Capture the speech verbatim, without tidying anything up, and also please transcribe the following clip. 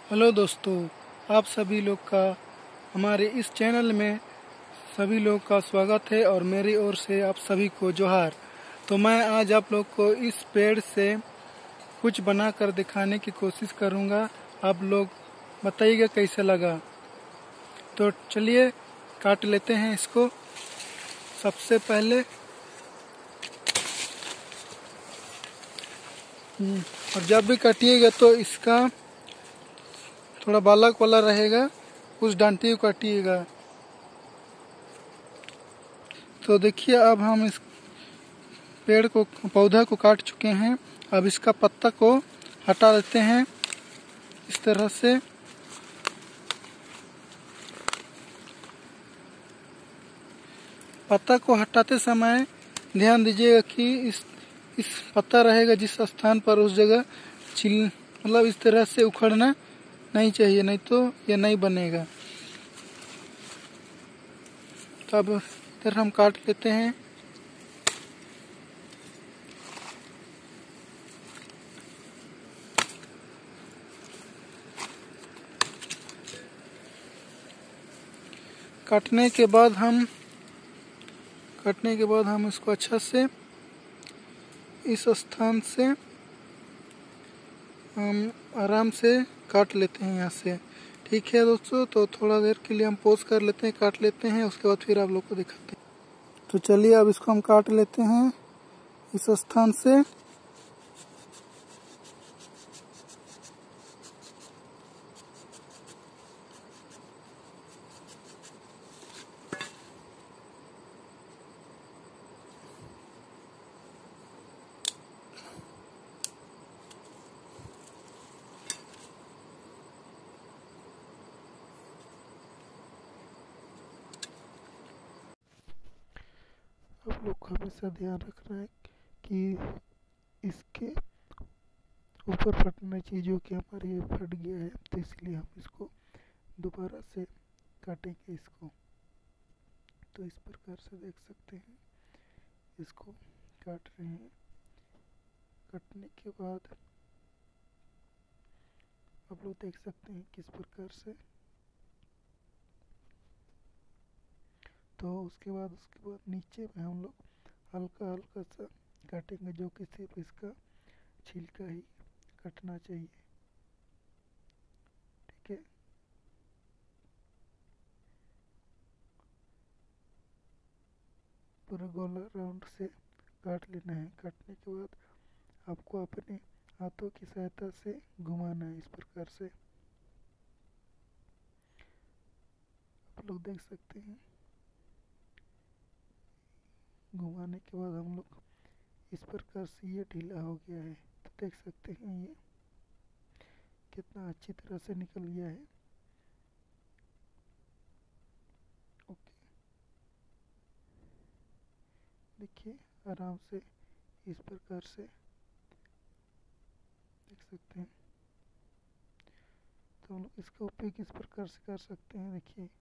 Hello दोस्तों, आप सभी लोग का हमारे इस चैनल में सभी लोग का स्वागत है और मेरी ओर से आप सभी को जोहार। तो मैं आज आप लोग को इस पेड़ से कुछ बनाकर दिखाने की कोशिश करूंगा। आप लोग बताइएगा कैसे लगा। तो चलिए काट लेते हैं इसको। सबसे पहले और जब भी काटिएगा तो इसका थोड़ा बालक वाला रहेगा, उस डांटी को काटिएगा। तो देखिए, अब हम इस पेड़ को पौधा को काट चुके हैं। अब इसका पत्ता को हटा देते हैं इस तरह से। पत्ता को हटाते समय ध्यान दीजिएगा कि इस इस पत्ता रहेगा जिस स्थान पर, उस जगह छिल मतलब इस तरह से उखड़ना नहीं चाहिए, नहीं तो ये नहीं बनेगा। तो अब इधर हम काट लेते हैं। काटने के बाद हम काटने के बाद हम इसको अच्छा से इस स्थान से हम आराम से काट लेते हैं यहाँ से। ठीक है दोस्तों, तो थोड़ा देर के लिए हम पॉज कर लेते हैं, काट लेते हैं, उसके बाद फिर आप लोग को दिखाते हैं। तो चलिए अब इसको हम काट लेते हैं इस स्थान से। आप लोग को हमेशा ध्यान रखना है कि इसके ऊपर फटना चाहिए, जो कि हमारे ये फट गया है, तो इसलिए हम इसको दोबारा से काटेंगे इसको। तो इस प्रकार से देख सकते हैं, इसको काट रहे हैं। काटने के बाद आप लोग देख सकते हैं किस प्रकार से। तो उसके बाद उसके बाद नीचे में हम लोग हल्का हल्का सा काटेंगे, जो कि सिर्फ इसका छिलका ही कटना चाहिए। ठीक है, पूरा गोला राउंड से काट लेना है। काटने के बाद आपको अपने हाथों की सहायता से घुमाना है इस प्रकार से। आप लोग देख सकते हैं, घुमाने के बाद हम लोग इस प्रकार से ये ढीला हो गया है। तो देख सकते हैं ये कितना अच्छी तरह से निकल गया है। ओके, देखिए आराम से इस प्रकार से देख सकते हैं। तो हम लोग इसका उपयोग इस प्रकार से कर सकते हैं। देखिए